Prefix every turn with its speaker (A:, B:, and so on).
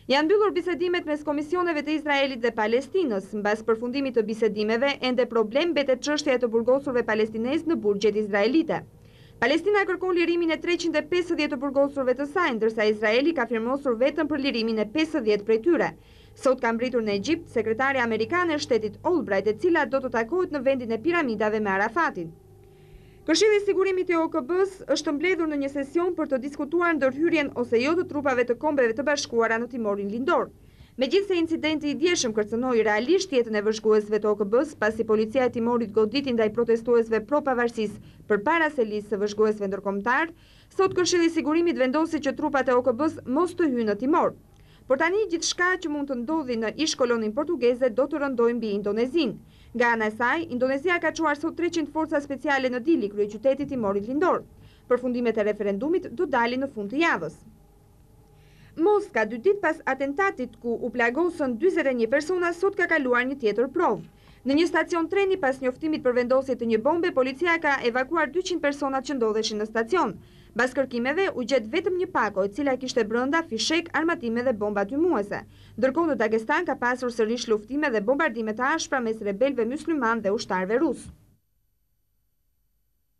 A: Janë mbyllur bisedimet mes komisioneve të Izraelit dhe Palestinës. Mbas përfundimit të bisedimeve, ende problem mbetet çështja e të burgosurve palestinezë në burgjet izraelite. Palestina kërkon lirimin e 350 të burgosurve të saj, ndërsa Izraeli ka firmosur vetëm për lirimin e 50 prej tyre. Sot ka mbritur në Egjipt sekretarja amerikane e shtetit Albright, e cila do të takohet në vendin e piramidave me Arafatin. Këshilli i Sigurimit i OKB-s është mbledhur në një sesion për të diskutuar ndërhyrjen ose jo të trupave të Kombeve të Bashkuara në Timorin Lindor. Megjithse incidenti i djeshëm kërcënoi realisht jetën e vëzhguesve të OKB-s, pasi policia e Timorit goditi ndaj protestuesve pro-pavarësisë përpara se listë së vëzhguesve ndërkombëtar, sot Këshilli i Sigurimit vendosi që trupat e OKB-s mos të hyjnë në Timor. Por tani gjithçka që mund të ndodhi në ish kolonin portugeze do të rëndojë mbi Indonezinë. Nga ana e saj, Indonezia ka çuar sot 300 forca speciale në Dili, kryeqyteti i Timorit Lindor. Përfundimet e referendumit do dalin në fund të javës. Moska, 2 ditë pas atentatit ku u plagosën 41 persona, sot ka kaluar një tjetër provë. Në një stacion treni, pas njoftimit për vendosje të një bombe, policia ka evakuar 200 personat që ndodheshin në stacion. Bas kërkimeve, u gjet vetëm një pako, e cila kishte brenda fishek, armatime dhe bomba tymuese. Ndërkohë në Dagestan ka pasur sërish luftime dhe bombardime të ashpra mes rebelëve mysliman dhe ushtarëve rus.